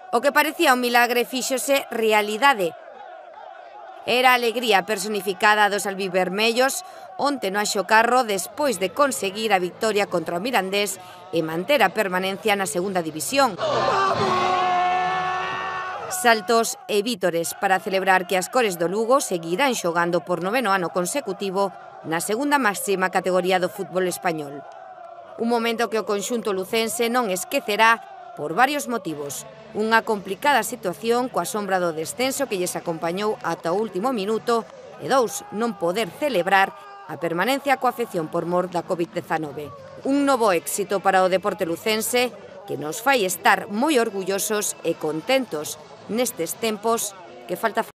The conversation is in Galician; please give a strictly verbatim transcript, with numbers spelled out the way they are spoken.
O que parecía un milagre fíxose realidade. Era a alegría personificada dos albivermellos onte no Anxo Carro despois de conseguir a victoria contra o Mirandés e manter a permanencia na segunda división. Saltos e vítores para celebrar que as cores do Lugo seguirán xogando por noveno ano consecutivo na segunda máxima categoría do fútbol español. Un momento que o conxunto lucense non esquecerá por varios motivos. Unha complicada situación coa sombra do descenso que lles acompañou ata o último minuto e dous, non poder celebrar a permanencia coa afección por mor da covid dezanove. Un novo éxito para o deporte lucense que nos fai estar moi orgullosos e contentos nestes tempos que falta